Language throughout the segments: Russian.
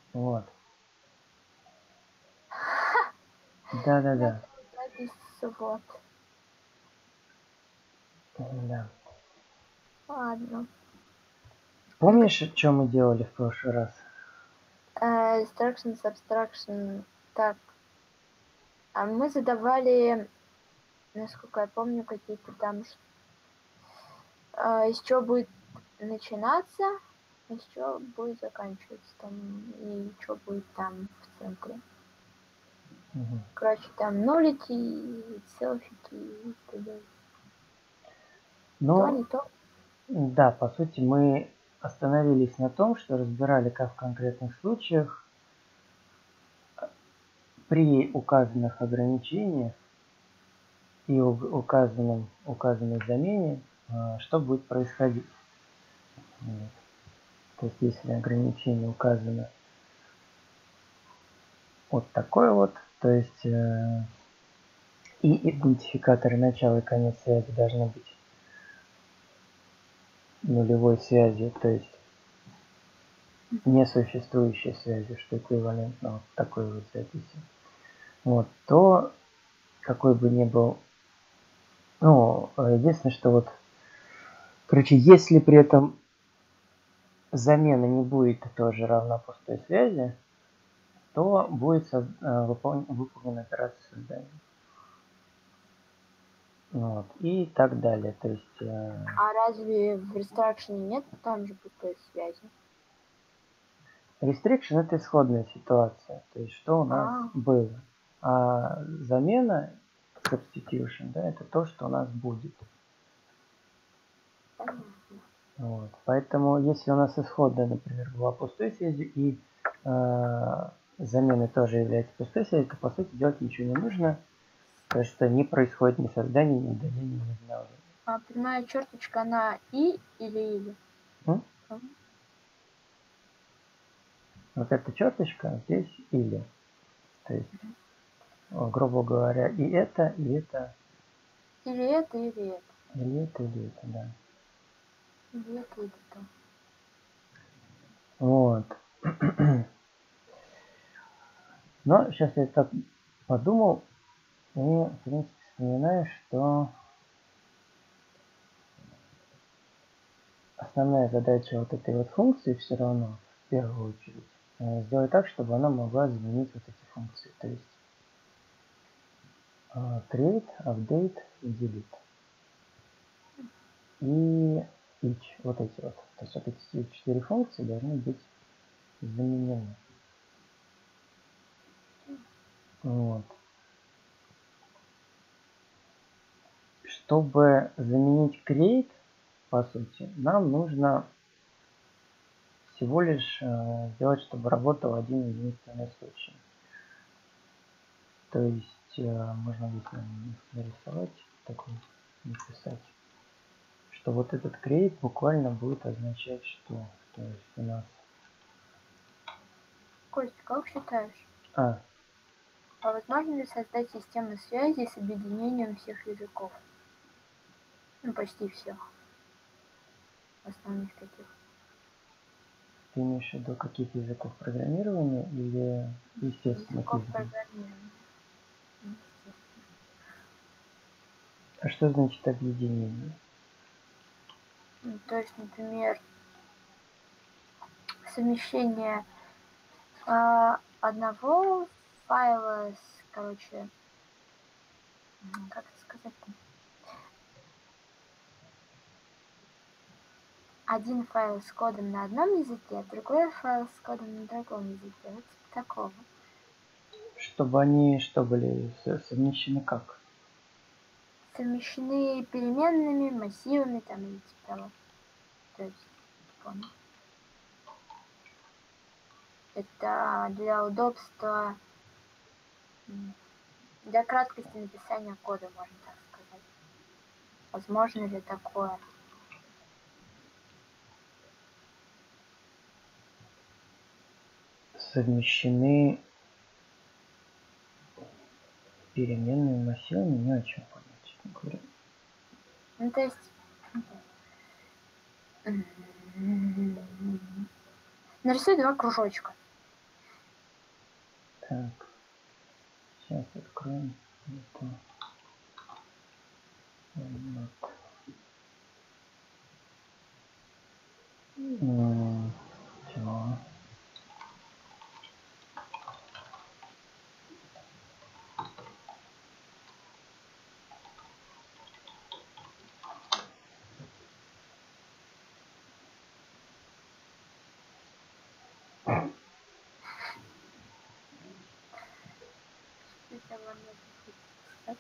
Вот. Да-да-да. Запись вот. Да. Ладно. Помнишь, что мы делали в прошлый раз? Instruction, subtraction. Так. А мы задавали, насколько я помню, какие-то там, из чего будет начинаться, из чего будет заканчиваться там, и что будет там в центре. Угу. Короче, там нолики, селфики и т.д. То, Ну, не то. да, по сути, мы остановились на том, что разбирали, как в конкретных случаях при указанных ограничениях и указанной замене, что будет происходить. Вот. То есть, если ограничение указано вот такое вот, то есть и идентификаторы начала и конец связи должны быть нулевой связью, то есть несуществующей связи, что эквивалентно вот такой вот записи. Вот, то какой бы ни был, ну, единственное, что вот, короче, если при этом замена не будет тоже равна пустой связи, то будет выполнена операция создания. Вот, и так далее. То есть А разве в Restruction нет там же пустой связи? restriction это исходная ситуация, то есть что у нас было. А замена, substitution, да, это то, что у нас будет. Вот. Поэтому, если у нас исходная, например, была пустой связью и заменой тоже является пустой связью, то по сути делать ничего не нужно, потому что не происходит ни создания, ни удаления, ни обновления. А прямая черточка, она и или? Вот эта черточка здесь или. То есть, грубо говоря, и это, и это. Или это, или это. Или это, да. Или это, или это. Вот. Но сейчас я так подумал и, в принципе, вспоминаю, что основная задача вот этой вот функции все равно, в первую очередь, сделать так, чтобы она могла заменить вот эти функции. То есть create, update и delete. И each, вот эти вот. То есть вот эти 4 функции должны быть заменены. Вот. Чтобы заменить create, по сути, нам нужно всего лишь сделать, чтобы работал один единственный случай. То есть можно здесь нарисовать такой, написать, что вот этот create буквально будет означать, что то есть у нас... Костя, как считаешь? А возможно ли создать систему связи с объединением всех языков? Ну, почти всех. Основных таких. ты имеешь в виду каких языков программирования или естественных Языков языков? программирования. А что значит объединение? Ну, то есть, например, совмещение одного файла с, короче, как это сказать-то? Один файл с кодом на одном языке, а другой файл с кодом на другом языке. Вот типа такого. Чтобы они что были совмещены как? Совмещены переменными, массивами там или типа того. То есть, понял. Это для удобства, для краткости написания кода, можно так сказать. Возможно ли такое? Совмещены переменными массивами, не очень понять, честно говоря. Ну, то есть, нарисуй два кружочка. Так, сейчас откроем это. Вот. Чего? Это можно сказать.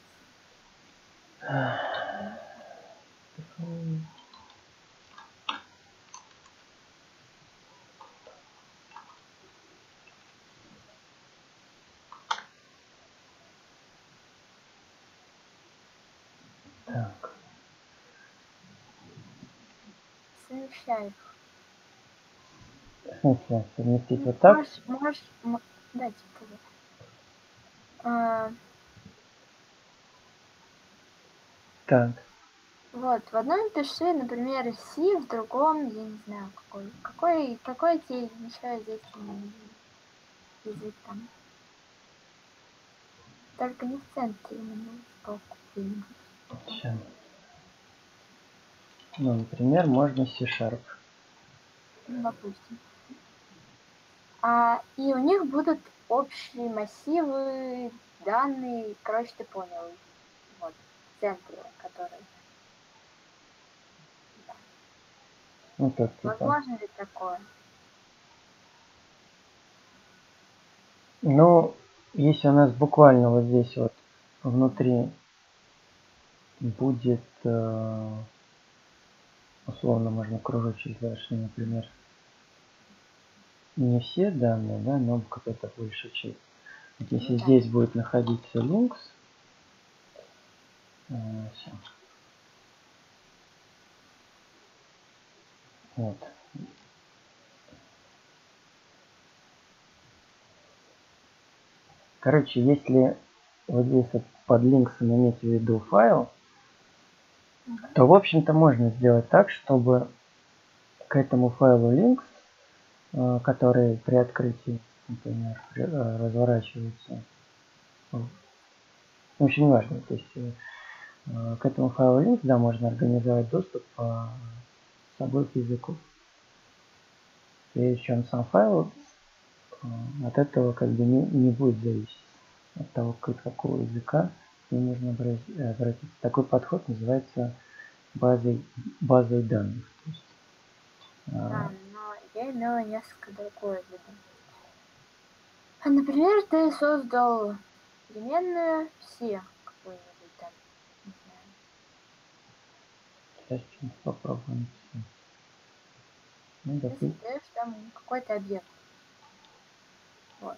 Так. Совмещай. В смысле, совместить вот так? Можешь, дайте а, Так. вот, в одном пиши, например, C, в другом, я не знаю, какой тебе еще здесь язык там. Только не в центре именно, сбоку где-нибудь. Сейчас. Ну, например, можно C-Sharp. Ну, допустим. И у них будут общие массивы, данные, короче, ты понял. Вот, в центре, который. Да. Ну, так, типа. Возможно ли такое? Ну, если у нас буквально вот здесь вот внутри будет, условно, можно кружочек сделать, что, например, не все данные, да, но какая-то большая часть. Вот если Ну, да. здесь будет находиться links, все. Вот. Короче, если вот здесь вот под линксом иметь в виду файл, то, в общем-то, можно сделать так, чтобы к этому файлу links, который при открытии, например, разворачивается, в общем, не важно, то есть к этому файлу links, да, можно организовать доступ по собой к языку. Причем сам файл от этого как бы не будет зависеть от того, к какого языка к нему нужно обратиться. Такой подход называется базой данных. То есть, Да, но я имела несколько другое в виду. Например, ты создал переменную все какую-нибудь там, не знаю. Сейчас что-нибудь попробуем. Ну, Ты допустим. создаешь там какой-то объект. Вот.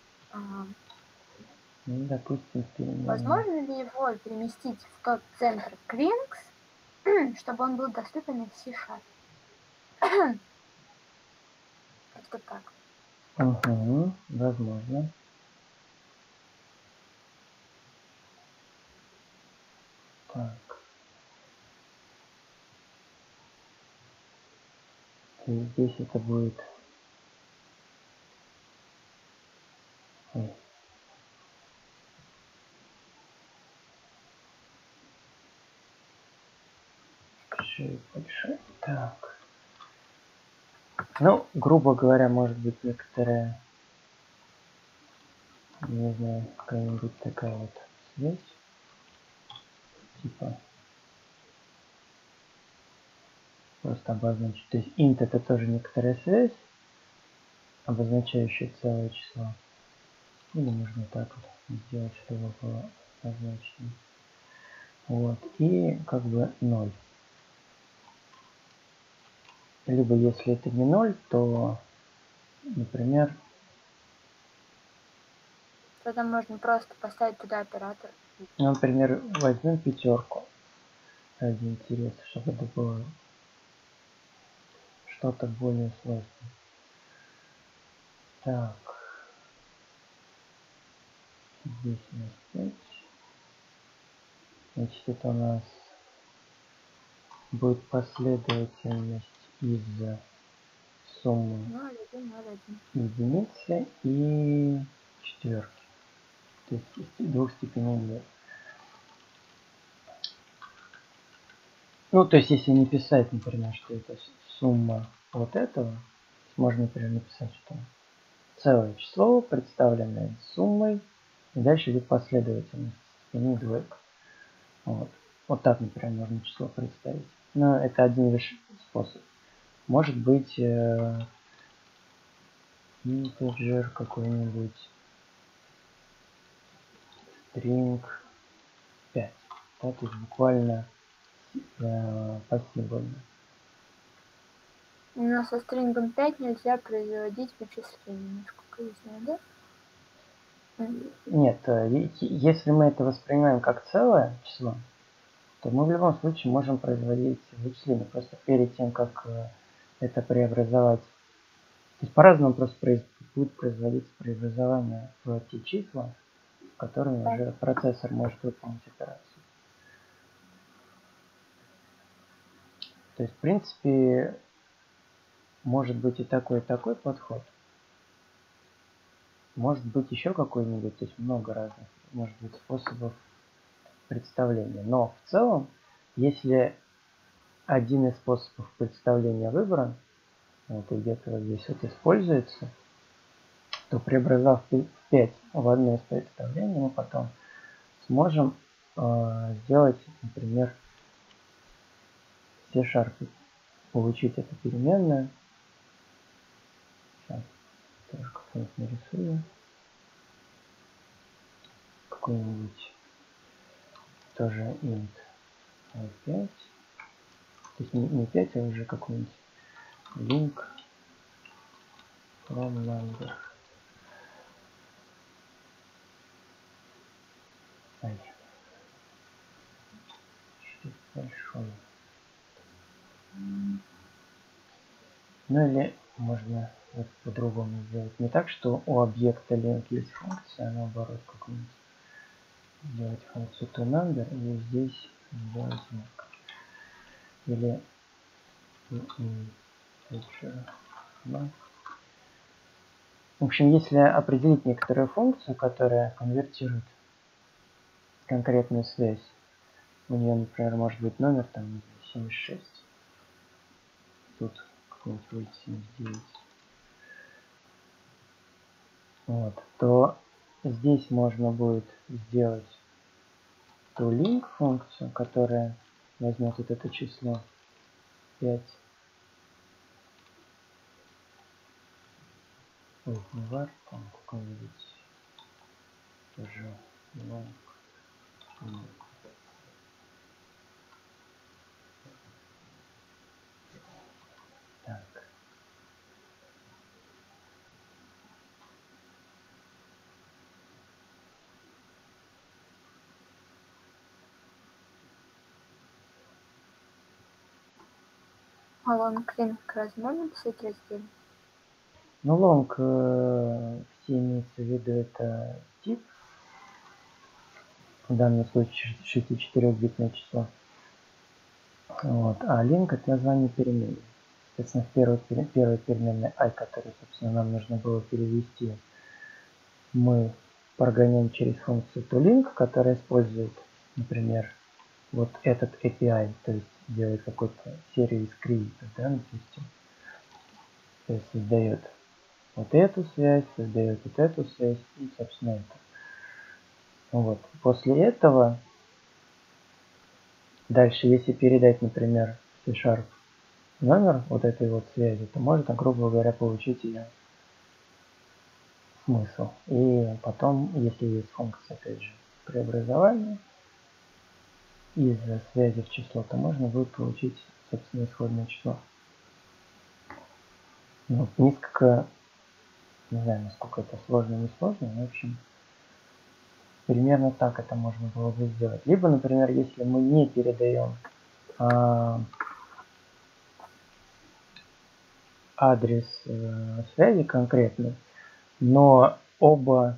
Ну, допустим, переменная. Возможно ли его переместить в тот центр Клинкс, чтобы он был доступен в C-Sharp? Как-то так. Угу, возможно. Так. И здесь это будет... Ой. Большой. Так. Ну, грубо говоря, может быть некоторая, не знаю, какая-нибудь такая вот связь. Типа просто обозначить. То есть int это тоже некоторая связь, обозначающая целое число. Или можно так вот сделать, чтобы было обозначено. Вот. И как бы 0. Либо если это не 0, то, например... Тогда можно просто поставить туда оператор. Например, возьмем пятерку. Ради интереса, чтобы это было что-то более сложное. Так. Здесь у нас 5. Значит, это у нас будет последовательность из суммы 0, 1, 0, 1. единицы и четверки. То есть из двух степеней 2. Ну, то есть если не писать, например, что это сумма вот этого, можно, например, написать, что целое число, представленное суммой, и дальше идет последовательность степеней двоек. Вот так, например, можно число представить. Но это один лишь способ. Может быть, integer какой-нибудь string 5. Да, то есть буквально посимвольно. У нас со стрингом 5 нельзя производить вычисления, насколько я знаю, да? Нет, если мы это воспринимаем как целое число, то мы в любом случае можем производить вычисления. Просто перед тем, как это преобразовать, то есть по-разному просто будет производиться преобразование в те числа, с которыми уже процессор может выполнить операцию. То есть, в принципе, может быть и такой подход. Может быть еще какой-нибудь, то есть много разных, может быть, способов представления. Но в целом, если один из способов представления выбран, вот и где-то вот здесь вот используется, то преобразовав 5 в одно из представлений, мы потом сможем сделать, например, в C#, получить эту переменную. Сейчас тоже как-нибудь нарисую. Какой-нибудь тоже int 5. То есть не 5, а уже какой-нибудь link from number. Ай, что большой. Ну или можно вот по-другому сделать. Не так, что у объекта link есть функция, а наоборот какую-нибудь. Сделать функцию toNumber и здесь сделать знак. Или в общем, если определить некоторую функцию, которая конвертирует конкретную связь, у нее, например, может быть номер там 76, тут какой-нибудь будет 79, вот, то здесь можно будет сделать toLink функцию, которая возьмет вот это число 5. Ой, не var, там какой-нибудь тоже long. Так. А long-ring как раз можно писать раздельно? Ну, long все имеется в виду это тип, в данном случае 64-битное число. Вот. А link это название переменной. Соответственно, в первой переменной i, которую, собственно, нам нужно было перевести, мы прогоняем через функцию toLink, которая использует, например, вот этот API, то есть делает какую-то серию скриптов, да, допустим. То есть создает вот эту связь, создает вот эту связь и, собственно, это. Вот. После этого, дальше, если передать, например, C# номер вот этой вот связи, то можно, грубо говоря, получить ее смысл. И потом, если есть функция, опять же, преобразования из связи в число, то можно будет получить, собственно, исходное число. Ну, несколько, не знаю, насколько это сложно, не сложно, но, в общем, примерно так это можно было бы сделать. Либо, например, если мы не передаем адрес связи конкретный, но оба,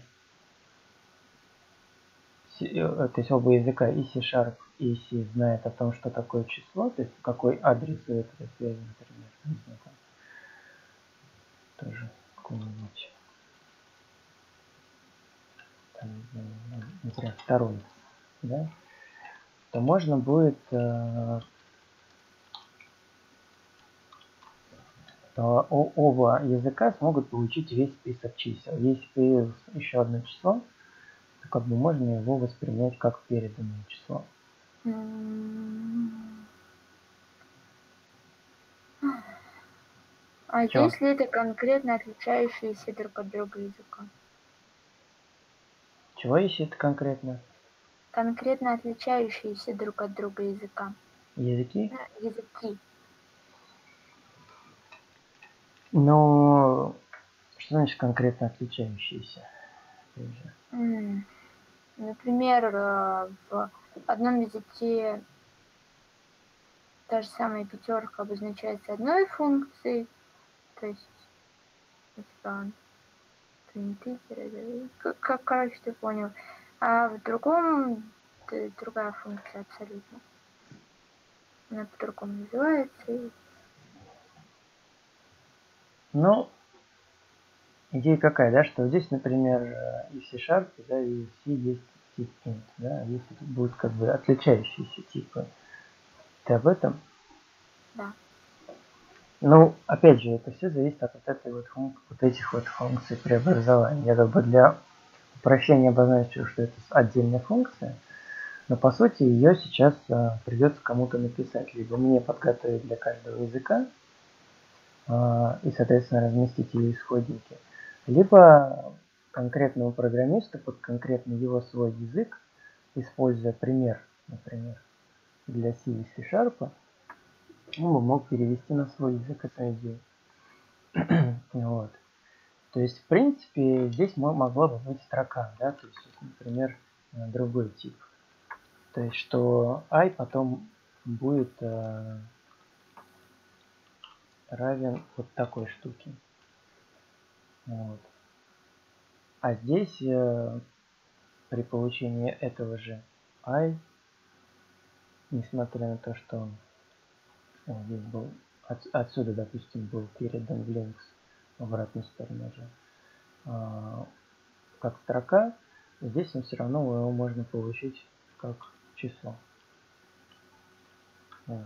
то есть оба языка, и C# и C знают о том, что такое число, то есть какой адрес у этой связи, например, не знаю, там тоже какой-нибудь параметре второй, да, то можно будет оба языка смогут получить весь список чисел. Если появилось еще одно число, то как бы можно его воспринять как переданное число. А если это конкретно отличающиеся друг от друга языка? Чего если это конкретно? Конкретно отличающиеся друг от друга языка. Языки? Языки. Но что значит конкретно отличающиеся? Например, в одном языке та же самая пятерка обозначается одной функцией, то есть это короче, ты понял. А в другом другая функция абсолютно. Она по-другому называется. Ну, идея какая, да, что здесь, например, и в C-Sharp, да, и в C есть тип int, да, если тут будут как бы отличающиеся типы. Ты об этом? Да. Ну, опять же, это все зависит от этих вот функций преобразования. Я как бы для упрощения обозначил, что это отдельная функция, но по сути ее сейчас придется кому-то написать. Либо мне подготовить для каждого языка и, соответственно, разместить ее исходники, либо конкретному программисту под конкретный его свой язык, используя пример, например, для C и C-Sharp, он бы мог перевести на свой язык эту идею. Вот. То есть, в принципе, здесь могла бы быть строка, да, то есть, например, другой тип. То есть, что I потом будет равен вот такой штуке. Вот. А здесь при получении этого же I, несмотря на то, что здесь был отсюда, допустим, был передан в links в обратную сторону же, как строка, здесь он все равно его можно получить как число. Вот.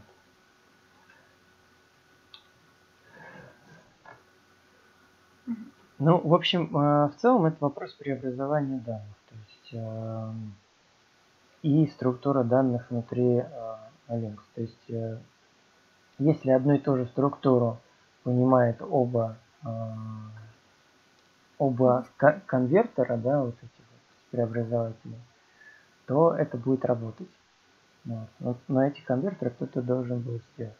Ну, в общем, в целом это вопрос преобразования данных. То есть и структура данных внутри links. То есть если одну и ту же структуру понимает оба конвертера, да, вот эти вот преобразователи, то это будет работать. Вот. Но эти конвертеры кто-то должен будет сделать.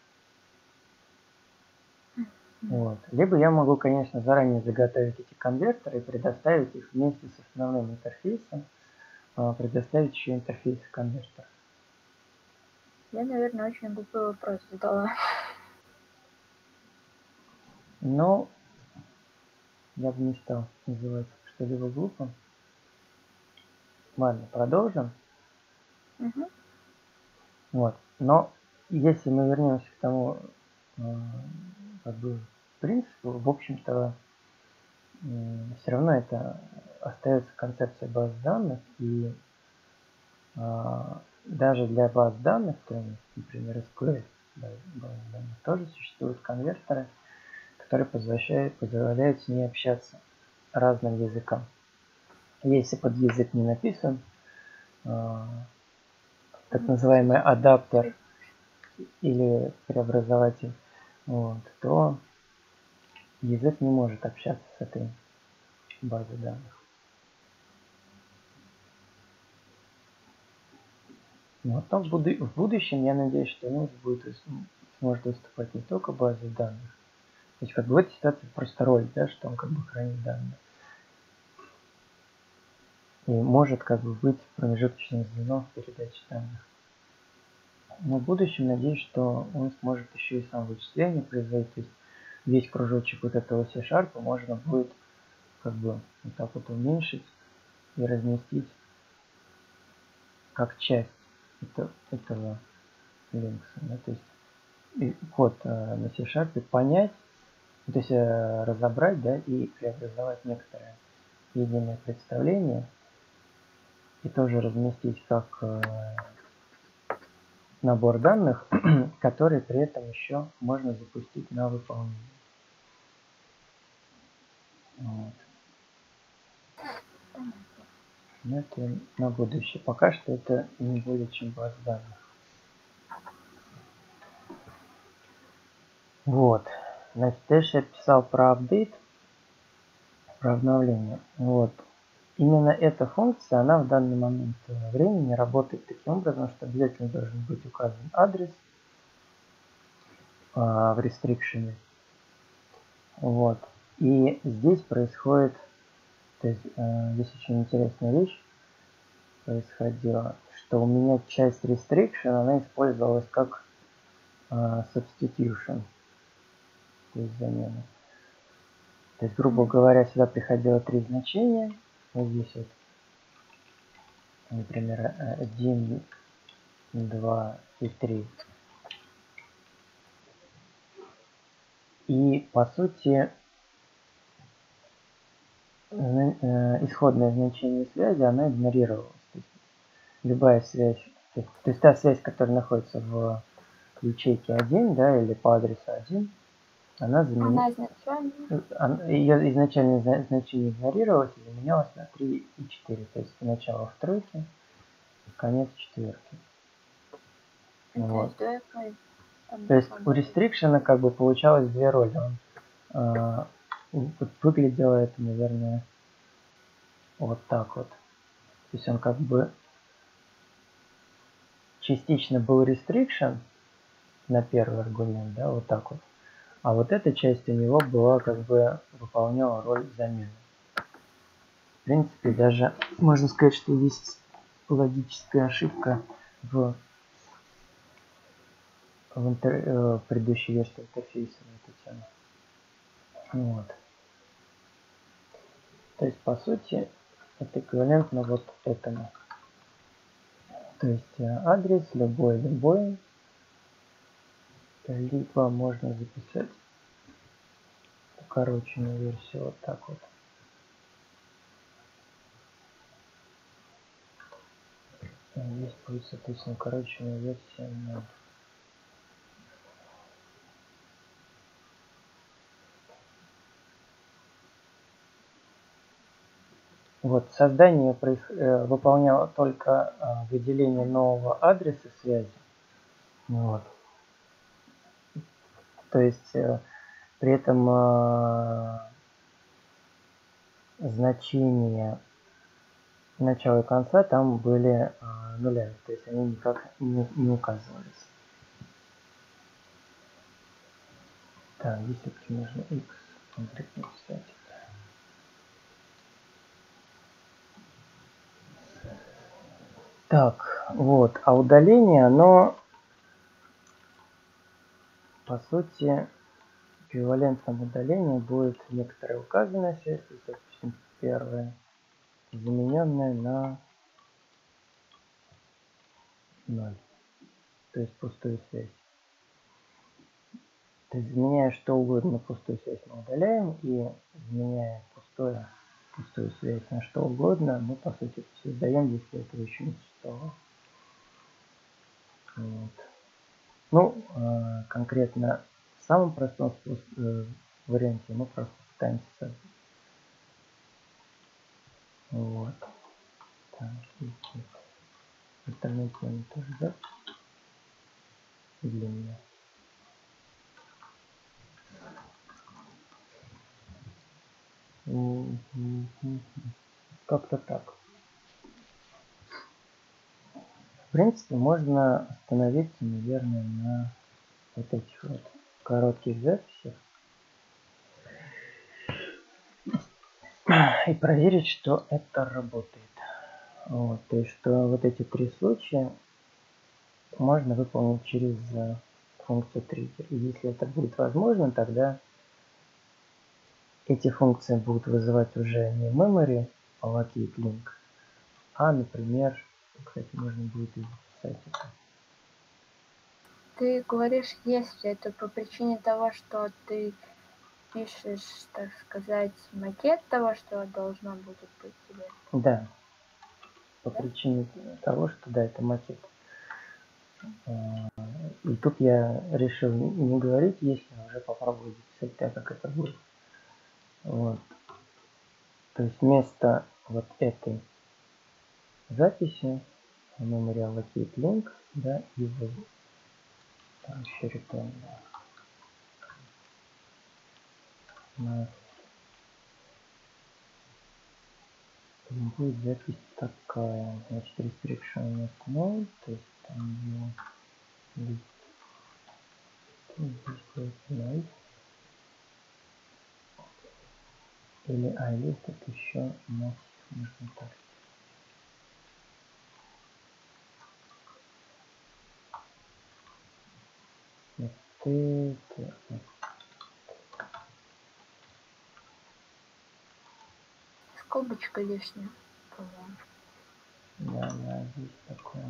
Вот. Либо я могу, конечно, заранее заготовить эти конвертеры и предоставить их вместе с основным интерфейсом, предоставить еще интерфейс конвертера. Я, наверное, очень глупый вопрос задала. Но я бы не стал называть что-либо глупым. Ладно, продолжим. Угу. Вот. Но если мы вернемся к тому как бы принципу, в общем-то, все равно это остается концепция баз данных, и даже для баз данных, например, SQL баз данных, тоже существуют конвертеры, которые позволяют с ней общаться разным языкам. Если под язык не написан так называемый адаптер или преобразователь, вот, то язык не может общаться с этой базой данных. Но потом в будущем я надеюсь, что Linux сможет выступать не только базой данных. То есть как бы в этой ситуации просто роль, да, что он как бы хранит данные. И может как бы быть промежуточным звеном в передаче данных. Но в будущем надеюсь, что он сможет еще и сам вычисление производить. То есть весь кружочек вот этого C-Sharp можно будет как бы вот так вот уменьшить и разместить как часть этого Linux. Да? То есть код на C-Sharp понять, то есть разобрать, да, и преобразовать некоторое единое представление и тоже разместить как набор данных, который при этом еще можно запустить на выполнение. Вот. Но это на будущее. Пока что это не более чем база данных. Вот. Значит, дальше я писал про апдейт, про обновление. Вот. Именно эта функция, она в данный момент времени работает таким образом, что обязательно должен быть указан адрес в restriction. Вот. И здесь происходит, то есть здесь очень интересная вещь происходила, что у меня часть restriction, она использовалась как substitution, то есть замена. То есть, грубо говоря, сюда приходило 3 значения. Вот здесь вот, например, 1, 2 и 3. И, по сути, исходное значение связи, она игнорировалась. То есть, любая связь, то есть та связь, которая находится в ячейке 1, да, или по адресу 1, она ее изначальное значение игнорировалось и заменялось на 3 и 4. То есть начало в тройке, конец четверки. Вот. То есть у restriction как бы получалось две роли. Выглядело это, наверное, вот так вот. То есть он как бы частично был restriction на первый аргумент, да, вот так вот. А вот эта часть у него была как бы выполняла роль замены. В принципе, даже можно сказать, что есть логическая ошибка в предыдущей версии интерфейса на эту тему. Вот. То есть, по сути, это эквивалентно вот этому. То есть адрес любой, либо можно записать укороченную версию вот так вот. Здесь будет, соответственно, укороченная версия 0. Вот, создание выполняло только выделение нового адреса связи. Вот. То есть при этом значения начала и конца там были нулями, то есть они никак не указывались. Так, здесь все-таки нужно x конкретно писать. Так, вот, а удаление, оно по сути эквивалентном удалению будет некоторая указанная связь, то есть, допустим, первая, замененная на 0, то есть пустую связь. То есть заменяя что угодно на пустую связь мы удаляем, и заменяя пустую связь на что угодно, мы по сути создаем, если этого еще не существовало. Вот. Ну, конкретно в самом простом варианте мы просто пытаемся создать. Вот. Так, остальные темы тоже, да? Для меня. Как-то так. В принципе, можно остановиться, наверное, на вот этих вот коротких записях и проверить, что это работает. Вот, то есть, что вот эти 3 случая можно выполнить через функцию триггер. И если это будет возможно, тогда эти функции будут вызывать уже не memory allocate link, а, например, кстати, можно будет и записать это. Ты говоришь, если это по причине того, что ты пишешь, так сказать, макет того, что должно будет быть тебе. Да. по причине того, что да, это макет. И тут я решил не говорить, если уже попробовать записать так, как это будет. Вот. То есть вместо вот этой записи memorial locate link, да, и вот там еще return. Да. Будет запись такая, значит, restriction вместо null, то есть там list, здесь будет null, или list это еще массив, можно так. Скобочка лишняя. Да, здесь такое.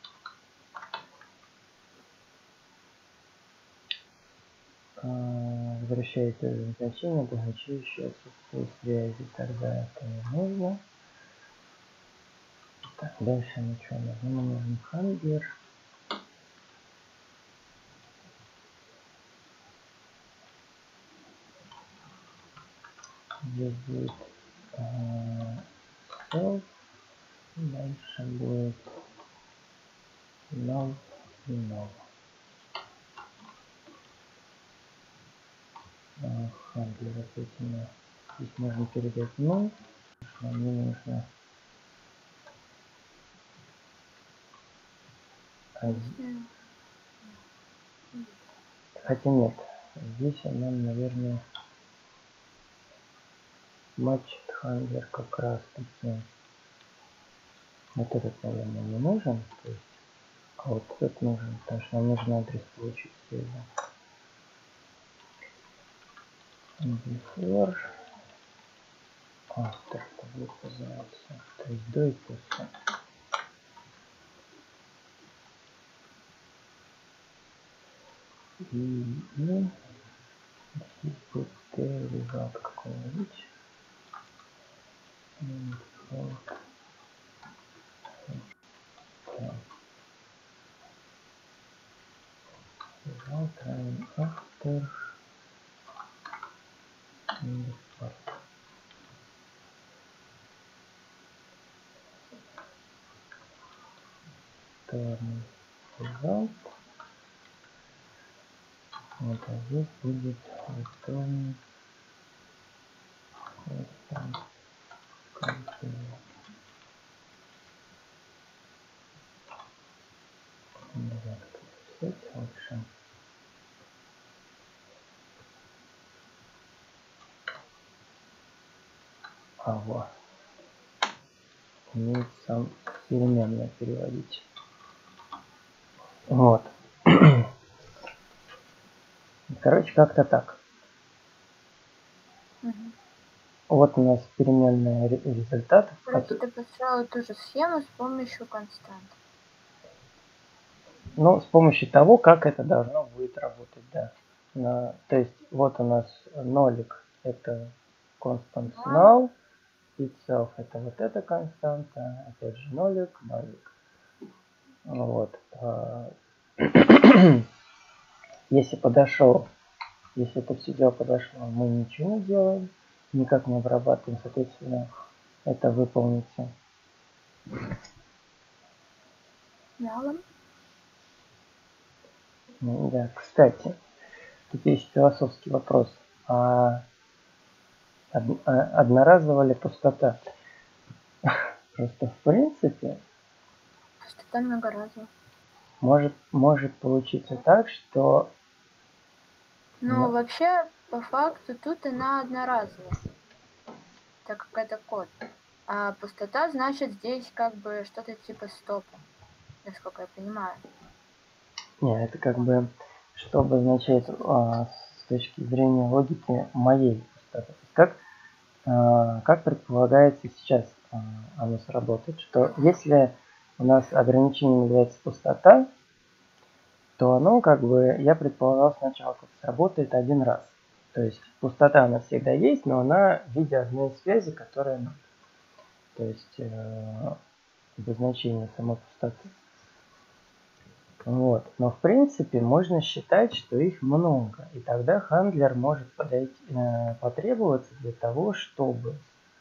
Возвращается значение, обозначающее отсутствие связи, тогда это не нужно. Так, дальше ничего не нужно. Hunger. Здесь будет self, дальше будет null и null. Hunger, соответственно, здесь можно передать null, нам не нужно один. Хотя нет, здесь нам, наверное, matched hunger как раз таки. Вот этот, наверное, не нужен, то есть, а вот этот нужен, потому что нам нужен адрес получить связи. Before, after, это будет называться, то есть до и после. И здесь будет result какой-нибудь. Result running after before. Turn result. Вот, а здесь будет return continue. Нельзя так писать лучше. А вот. Умеет сам переменные переводить. Вот. Короче, как-то так. Вот у нас переменные результаты. Короче, ты построил ту же схему с помощью констант. Ну, с помощью того, как это должно будет работать, да. То есть вот у нас нолик это constant null, itself это вот эта константа, опять же нолик. Вот. Если это все дело подошло, мы ничего не делаем, никак не обрабатываем, соответственно, это выполнится. Да, кстати, тут есть философский вопрос. Одноразовая ли пустота? Просто в принципе Пустота многоразовая. может получиться так, что... Ну, вообще, по факту, тут она одноразовая, так как это код. А пустота значит здесь как бы что-то типа стопа, насколько я понимаю. Не, это как бы, что обозначает с точки зрения логики моей пустоты. Как предполагается сейчас оно сработает, что если у нас ограничением является пустота, то оно как бы, я предполагал сначала, как сработает один раз. То есть пустота она всегда есть, но она в виде одной связи, которая... То есть обозначение самой пустоты. Вот. Но в принципе можно считать, что их много. И тогда хендлер может потребоваться для того, чтобы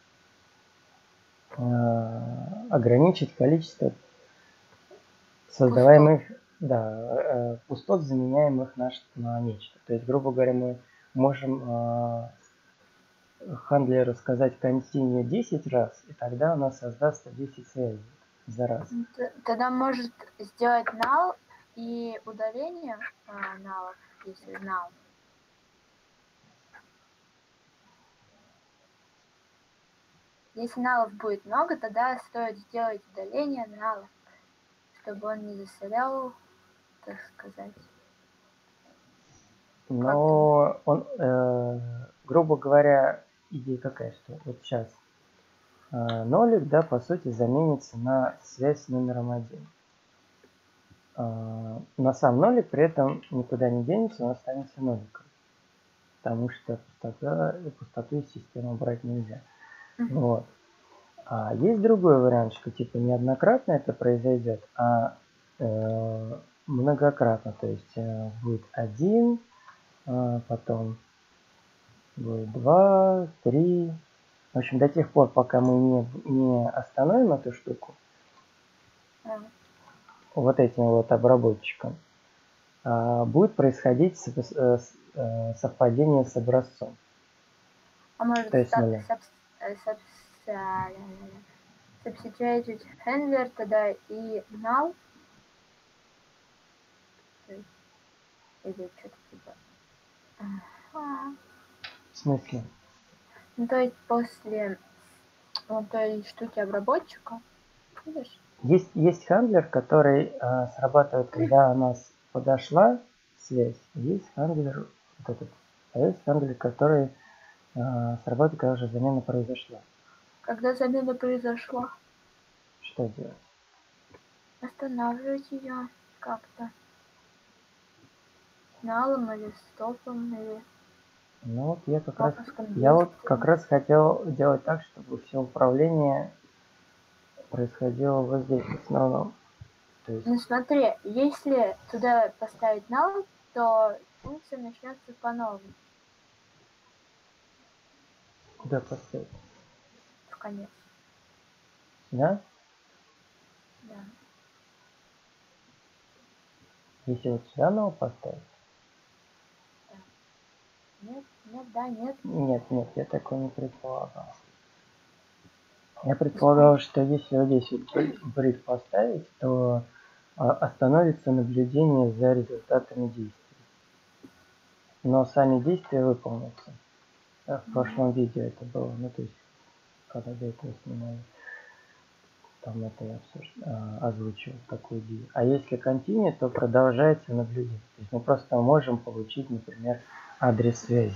ограничить количество создаваемых пустот, заменяемых на нечто. То есть, грубо говоря, мы можем хендлеру сказать continue 10 раз, и тогда она создастся 10 связей за раз. Тогда может сделать null и удаление null, если null. Если налов будет много, тогда стоит сделать удаление налов, чтобы он не засорял, так сказать. Но он, грубо говоря, идея какая, что вот сейчас нолик, да, по сути, заменится на связь с номером 1. На сам нолик при этом никуда не денется, он останется ноликом. Потому что пустоту из системы брать нельзя. Вот. А есть другой вариант, что типа неоднократно это произойдет, а многократно. То есть будет 1, потом будет 2, 3. В общем, до тех пор, пока мы не остановим эту штуку вот этим вот обработчиком, будет происходить совпадение с образцом. А может substitute handler тогда и null? Или что-то типа. В смысле? Ну, то есть после той штуки обработчика, видишь? Есть хендлер, который срабатывает, когда у нас подошла связь. Есть хендлер, вот этот, а есть хендлер, который срабатывает, когда уже замена произошла. Когда замена произошла? Что делать? Останавливать ее как-то. Налом или стопом, или Ну вот я как раз хотел делать так, чтобы все управление происходило вот здесь в основном. То есть... Ну смотри, если туда поставить null, то функция начнется по-новому. Куда поставить? В конец. Да? Да. Если вот сюда null поставить? Да. Нет. Нет, я такое не предполагал. Я предполагал, что если вот здесь вот брит поставить, то остановится наблюдение за результатами действий. Но сами действия выполнятся. В прошлом видео это было, ну то есть, когда до этого снимали, там это я озвучивал такую идею. А если continue, то продолжается наблюдение. То есть мы просто можем получить, например, адрес связи.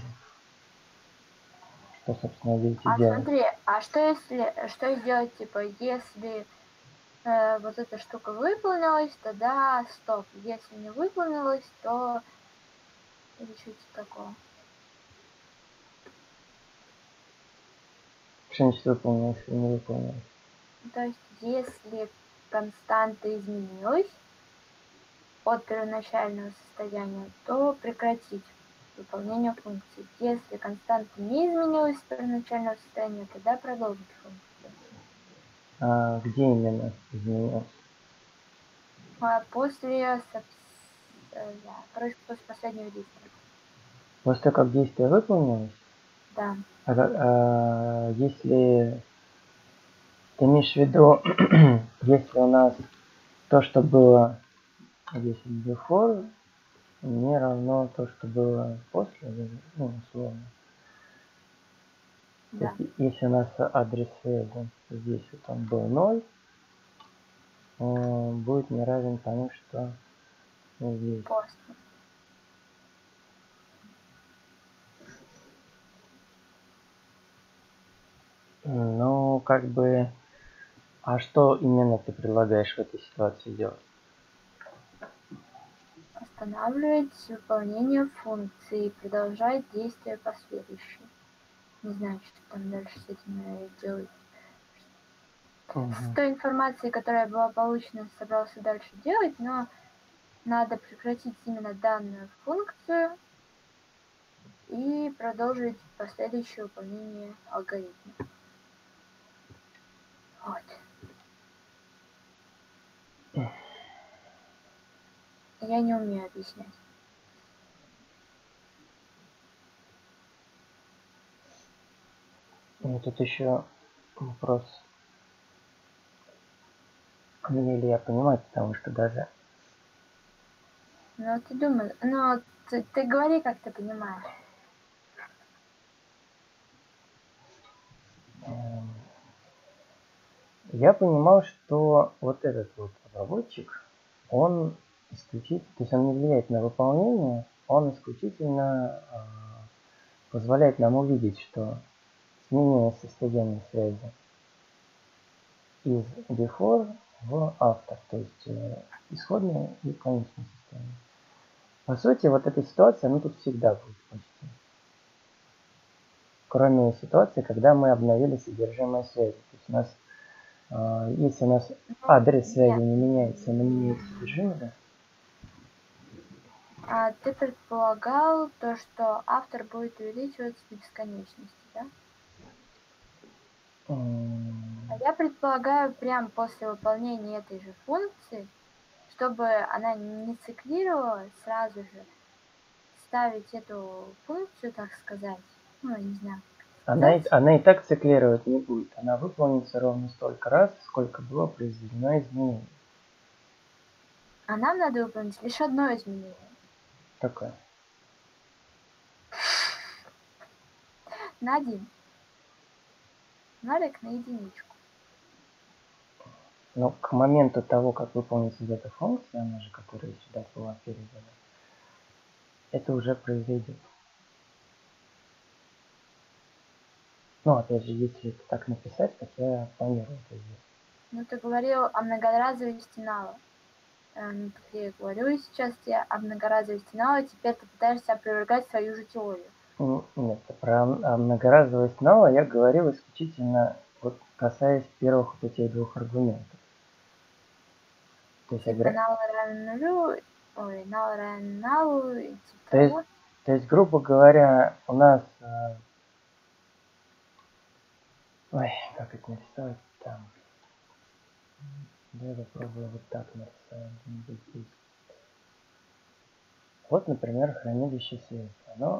Что, собственно, видите, делаем. Смотри, что сделать, типа, если вот эта штука выполнилась, тогда стоп. Если не выполнилась, то или что-то такого. Что значит выполнилось или не выполнилось? То есть, если константа изменилась от первоначального состояния, то прекратить выполнение функции. Если константа не изменилась с первоначального состояния, тогда продолжить функцию. Где именно изменилось? После последнего действия. После того, как действие выполнилось? Да. Если ты имеешь в виду, если у нас то, что было здесь before, не равно то, что было после, ну, условно. Да. То есть, если у нас адрес связи здесь вот он был 0, он будет не равен тому, что здесь. После. Ну, как бы, а что именно ты предлагаешь в этой ситуации делать? Останавливать выполнение функции и продолжать действие последующее. Не знаю, что там дальше с этим делать. с той информацией, которая была получена, собрался дальше делать, но надо прекратить именно данную функцию и продолжить последующее выполнение алгоритма. Вот. Я не умею объяснять. Ну, тут еще вопрос, умею ли я понимать, потому что даже... Ну, ты думаешь, ну, ты говори, как ты понимаешь. Я понимал, что вот этот вот обработчик, он исключительно, то есть он не влияет на выполнение, он исключительно позволяет нам увидеть, что сменилось состояние связи из before в after, то есть исходное и конечное состояние. По сути, вот эта ситуация, ну тут всегда будет почти. Кроме ситуации, когда мы обновили содержимое связи. То есть у нас, если у нас адрес связи не меняется, но меняется содержимое. А ты предполагал то, что автор будет увеличиваться до бесконечности, да? А я предполагаю, прям после выполнения этой же функции, чтобы она не циклировала, сразу же ставить эту функцию, так сказать, ну, я не знаю. Она и так циклировать не будет. Она выполнится ровно столько раз, сколько было произведено изменение. А нам надо выполнить лишь одно изменение. Такое. На 1. Нолик на единичку. Но к моменту того, как выполнится эта функция, она же, которая сюда была передана, это уже произойдет. Ну, опять же, если это так написать, как я планирую это сделать. Ну, ты говорил о многоразовости нала. Ну, так я и говорю сейчас тебе о многоразовости нала, теперь ты пытаешься опровергать свою же теорию. Нет, про многоразовость нала я говорил исключительно вот касаясь первых вот этих двух аргументов. То есть типа нал равен нулю, ой, нал равен налу, и типа того. То есть, грубо говоря, у нас... Ой, как это нарисовать там? Давай попробую вот так нарисовать. Здесь. Вот, например, хранилище связи.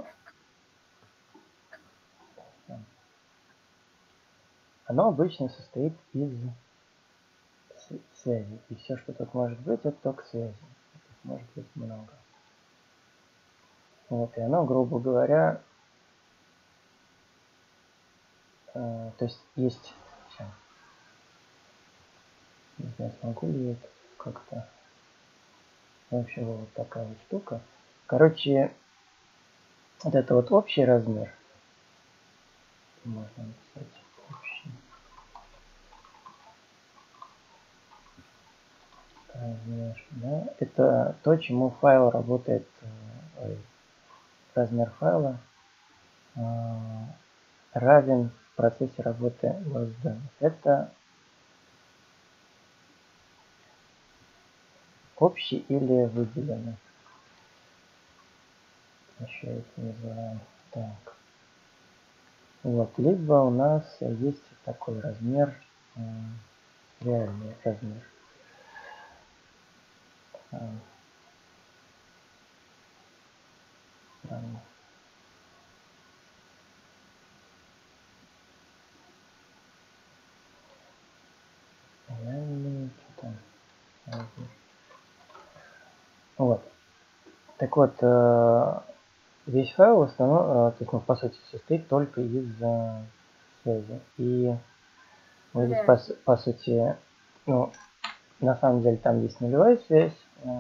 Оно обычно состоит из связи. И все, что тут может быть, это только связи. Тут может быть много. Вот, и оно, грубо говоря, то есть есть... Сейчас. Не знаю, смогу ли я это как-то... В общем, вот такая вот штука. Короче, вот это вот общий размер. Можно написать общий размер. Да? Это то, чему файл работает, размер файла равен в процессе работы базы данных. Это общий или выделенный. Еще это называем так. Вот, либо у нас есть такой размер, реальный размер. Реальный, что там? Размер. Вот. Так вот, весь файл в основном, то есть, ну, по сути, состоит только из связи. И мы здесь, по сути, ну, на самом деле там есть нулевая связь,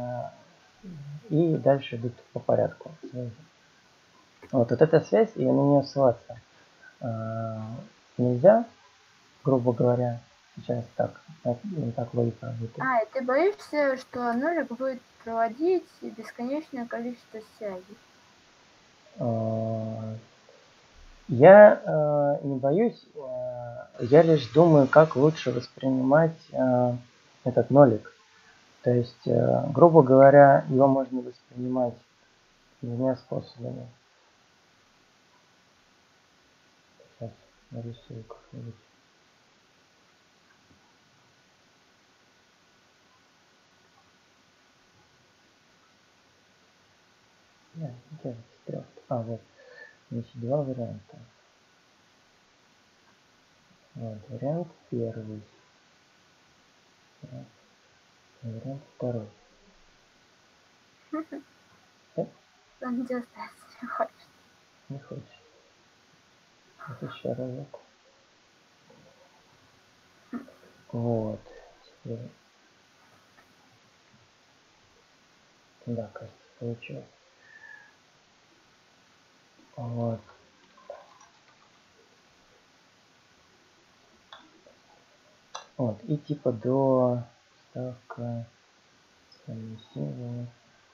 и дальше идут по порядку связи. Вот эта связь, и на нее ссылаться нельзя, грубо говоря, сейчас так логика работает. И ты боишься, что нолик будет проводить бесконечное количество связей? Я не боюсь, я лишь думаю, как лучше воспринимать этот нолик. То есть, грубо говоря, его можно воспринимать двумя способами. Сейчас нарисую как-нибудь. Где стрелка? Вот. Значит, два варианта. Вот, вариант первый. Вариант второй. Он где остается, не хочет. Не хочет. Вот еще разок. Вот. Теперь. Да, кажется, получилось. Вот. Вот. И типа до ставка символа.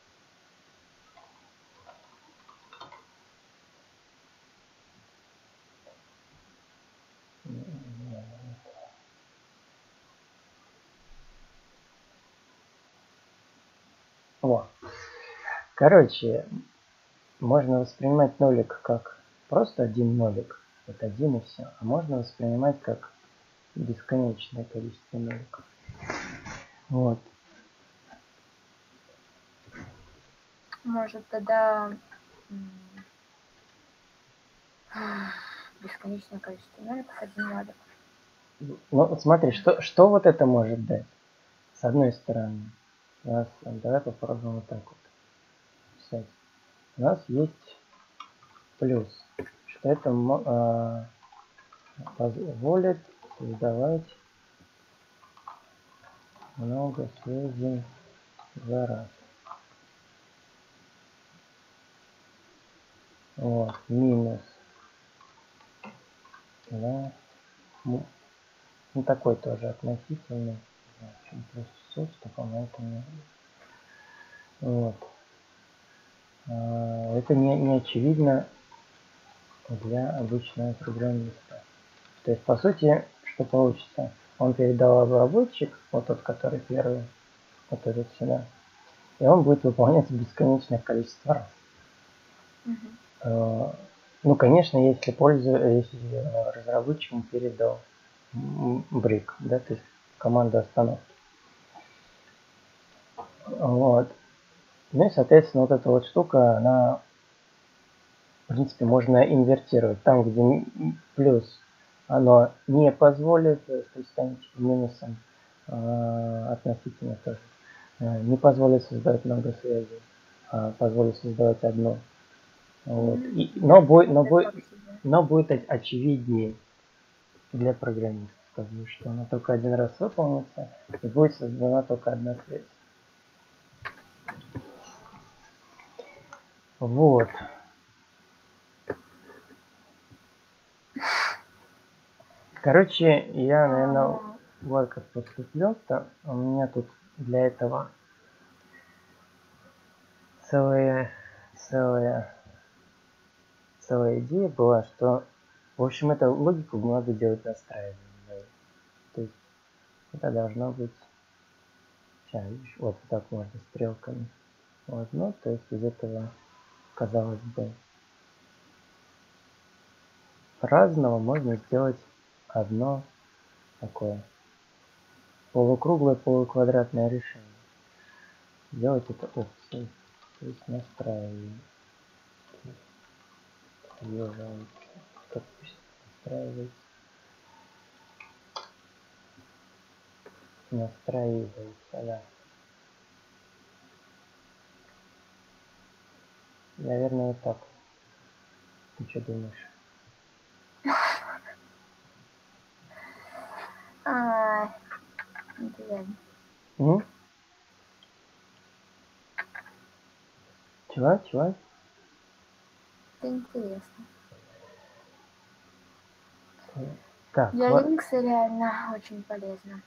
О. Короче, можно воспринимать нолик как просто один нолик. Вот один и все. А можно воспринимать как бесконечное количество ноликов. Вот. Может, тогда бесконечное количество ноликов, один нолик. Ну, смотри, что вот это может дать? С одной стороны, у нас, давай попробуем вот так вот писать. У нас есть плюс, что это позволит создавать много связей за раз. Вот, минус. Да. Ну, такой тоже относительный. Плюс все, что, по-моему, это не... Вот. Это не очевидно для обычного программиста. То есть, по сути, что получится? Он передал обработчик, вот тот, который первый, вот этот сюда, и он будет выполняться бесконечное количество раз. Ну, конечно, если разработчиком передал брик, да, то есть команда остановки. Вот. Ну и, соответственно, вот эта вот штука, она, в принципе, можно инвертировать. Там, где плюс, оно не позволит, то есть станет минусом относительно тоже. Не позволит создавать много связей, а позволит создавать одну. Вот. Но будет очевиднее для программистов, потому что она только один раз выполнится и будет создана только одна связь. Вот. Короче, я, наверное, вот как поступлю-то. У меня тут для этого целая идея была, что, в общем, эту логику надо делать настраиванием. То есть это должно быть... Сейчас, видишь, вот так можно стрелками. Вот, ну, то есть из этого, казалось бы, разного можно сделать одно такое полукруглое, полуквадратное решение. Делать это опцией. То есть настраиваем. Как настраивается. Настраивается, да. Наверное, вот так. Ты что думаешь? Блин. Чего? Это интересно. Так, для Linux реально очень полезно.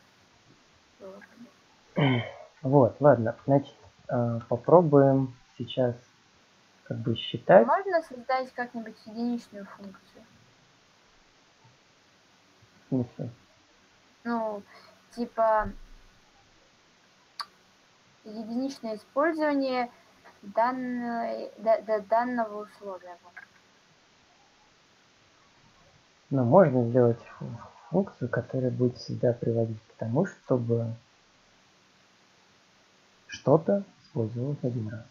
Вот, ладно. Значит, попробуем сейчас как бы считать. Можно создать как-нибудь единичную функцию? смысле? Ну, типа единичное использование данного условия. Но можно сделать функцию, которая будет всегда приводить к тому, чтобы что-то использовалось один раз.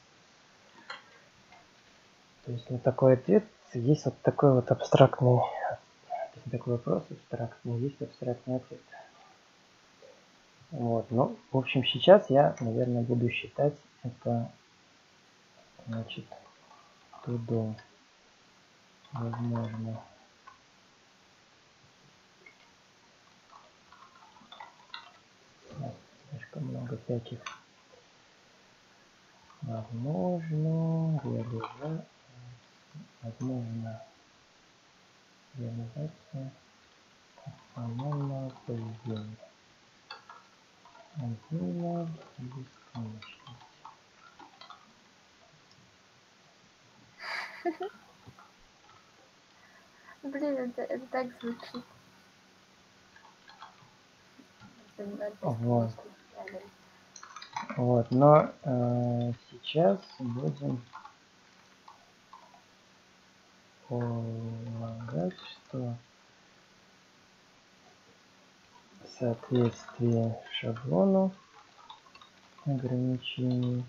То есть на такой ответ есть вот такой вот абстрактный, такой вопрос абстрактный, есть абстрактный ответ. Вот, ну, в общем, сейчас я, наверное, буду считать это, значит, to-do, возможно. Слишком много всяких. Возможно, реализация, возможно, реализация формального поведения. Отдельно бесконечность. Блин, это так звучит. Вот. Вот, но сейчас будем полагать, что в соответствии шаблону ограничений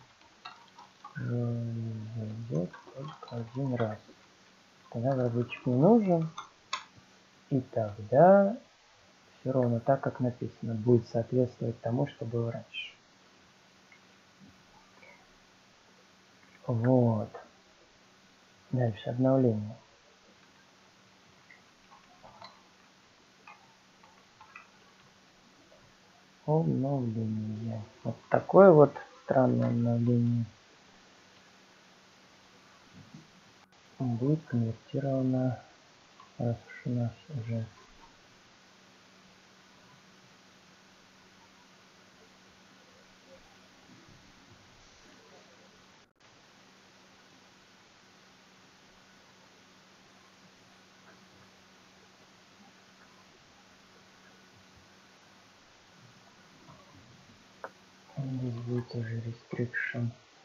произойдет только один раз. Тогда разработчик не нужен, и тогда все ровно так, как написано, будет соответствовать тому, что было раньше. Вот. Дальше обновление. Обновление. Вот такое вот странное обновление будет конвертировано, раз уж у нас уже здесь будет уже restriction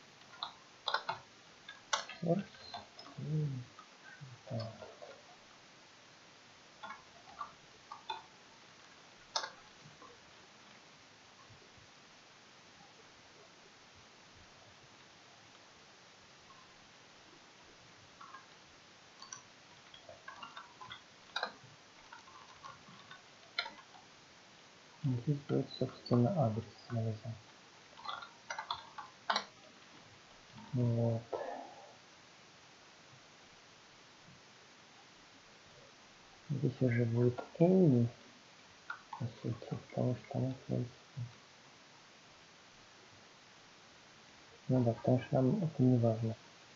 source и так. Здесь будет, собственно, адрес связи. Вот. Здесь уже будет any, по сути, потому что она связь. Ну да, потому что нам это не важно.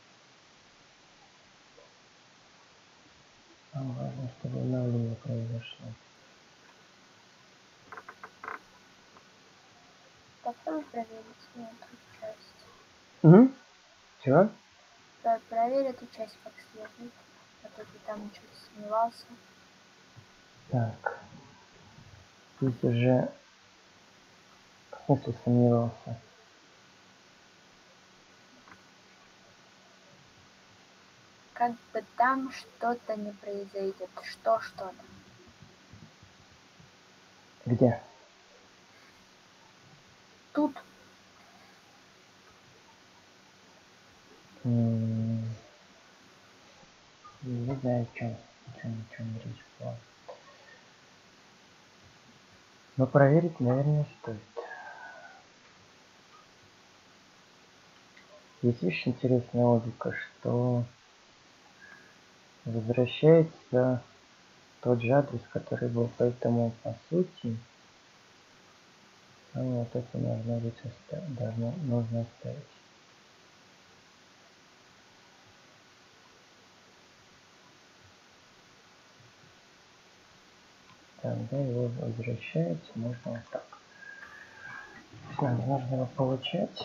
Нам важно, чтобы обновление произошло. Попробуй проверить эту часть. Угу. Чего? Проверь эту часть как следует. А то ты там что-то сомневался. Так. Здесь уже... В смысле сомневался? Как бы там что-то не произойдет. Что-то. Где? Тут. Не знаю, о чем речь была. Но проверить, наверное, стоит. Здесь видишь интересная логика, что возвращается тот же адрес, который был, поэтому по сути вот это нужно оставить. Тогда его возвращается, можно вот так. Нужно его получать.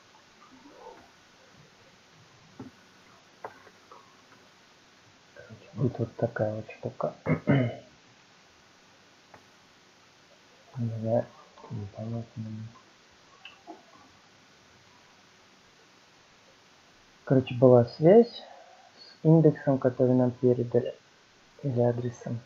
Короче, будет вот такая вот штука. Да, непонятно. Короче, была связь с индексом, который нам передали, или адресом.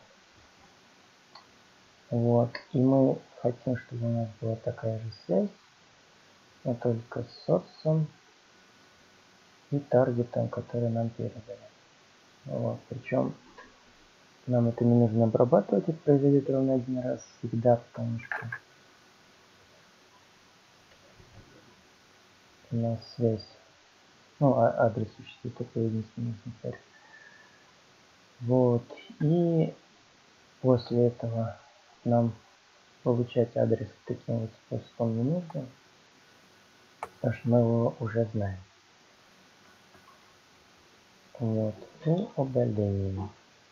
Вот. И мы хотим, чтобы у нас была такая же связь, но только с сорсом и таргетом, который нам передали. Вот. Причем нам это не нужно обрабатывать, это произойдет ровно один раз всегда, потому что у нас связь, ну, адрес существует такой единственный экземпляр. Вот. И после этого нам получать адрес таким вот способом не нужно, потому что мы его уже знаем. Вот. И удаление.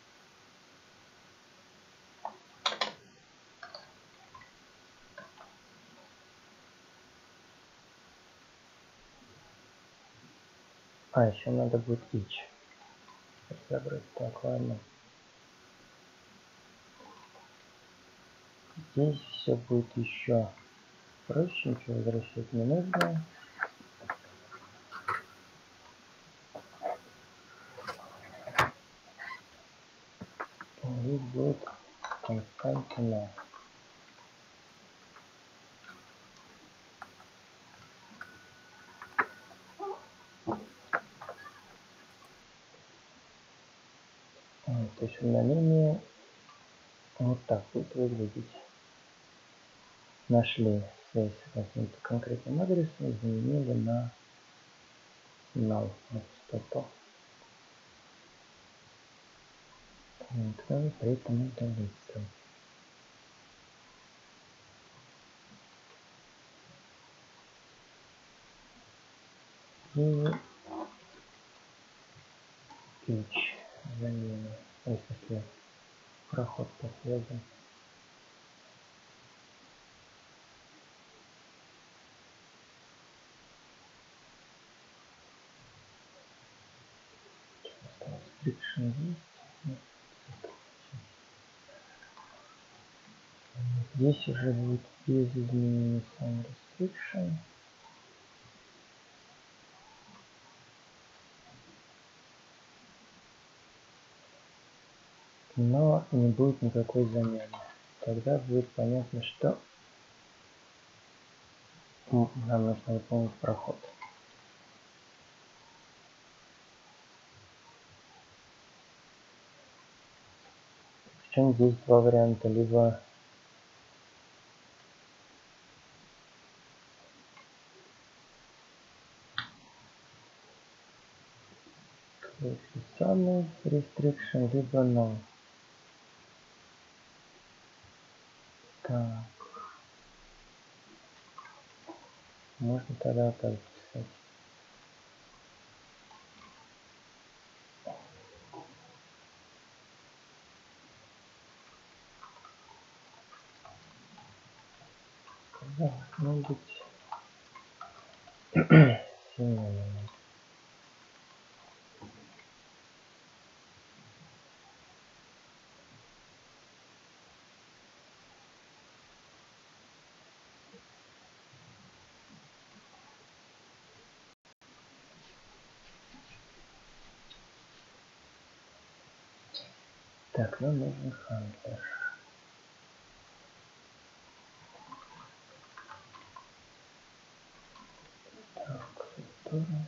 А, еще надо будет each разобрать. Так, ладно. Здесь все будет еще проще, ничего возвращать не нужно. Здесь будет константина. То есть удаление вот так будет выглядеть. Нашли связь с каким-то конкретным адресом, заменили на null, на пустоту. Который при этом удалится. И each замена, если проход по связи. Restriction есть. Здесь уже будет без изменений сам restriction. Но не будет никакой замены. Тогда будет понятно, что нам нужно выполнить проход. Причем здесь два варианта. Либо самый restriction, либо no. Так. Можно тогда так писать. Должно быть синоним. Так, нам нужен handler. Так, return.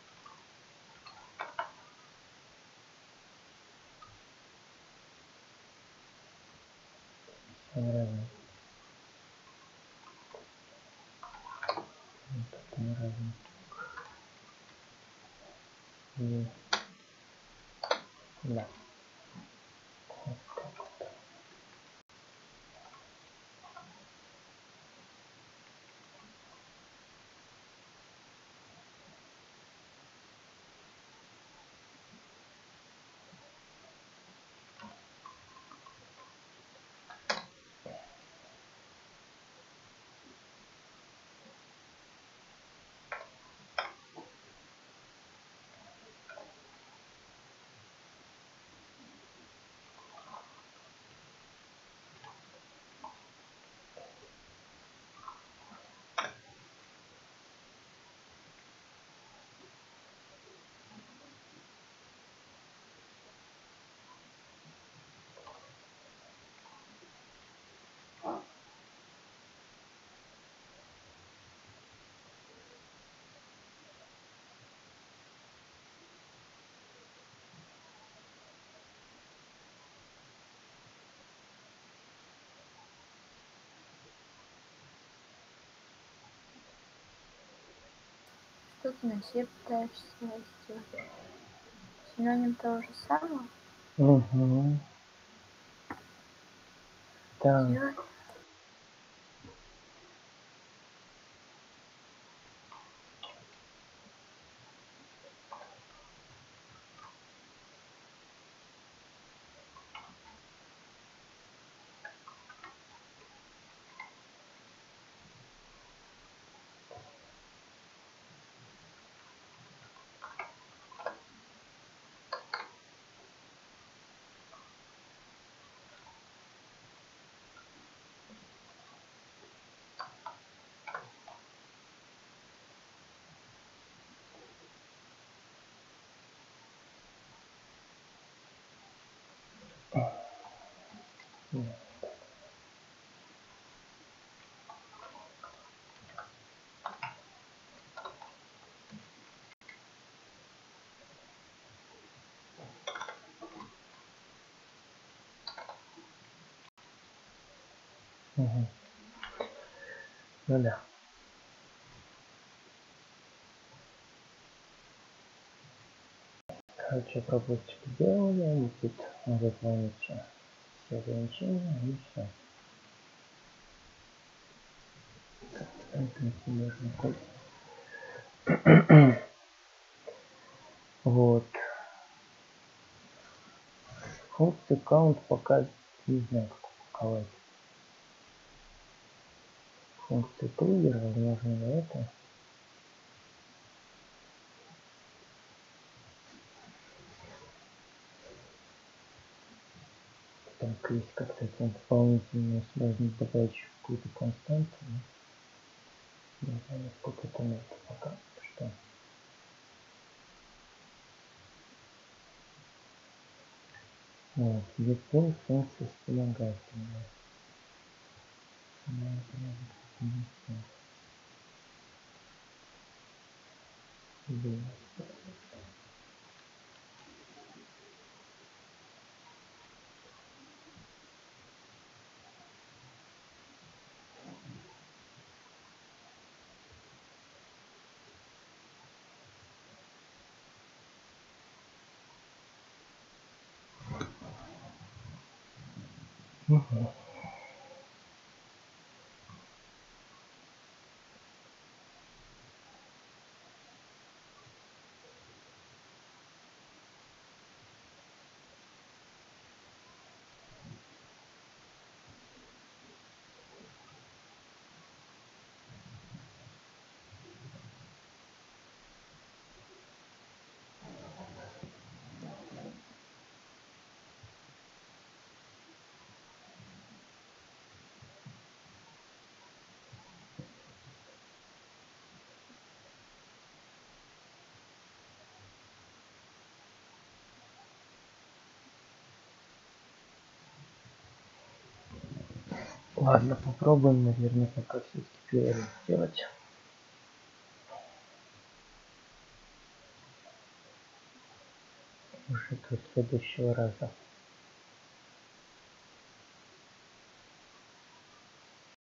Все нравится. Это не разница. И да. Вот так вот. Тут на все пытаешься сделать. Синоним того же самого. Угу. Так. Сделать. Угу. Ну да. Короче, пропустик сделали, и тут выполнится все ограничения, и все. Это можно пользоваться. Вот. Функцию count пока не знаю, как упаковать. Функцию trigger, возможно, на это. Там есть как-то дополнительно сложно добавить еще какую-то константу. Не знаю, сколько это надо пока что. Вот, детей функция вспомогательная. Угу. Ладно, попробуем, наверное, пока все-таки перерыв сделать. Уже до следующего раза.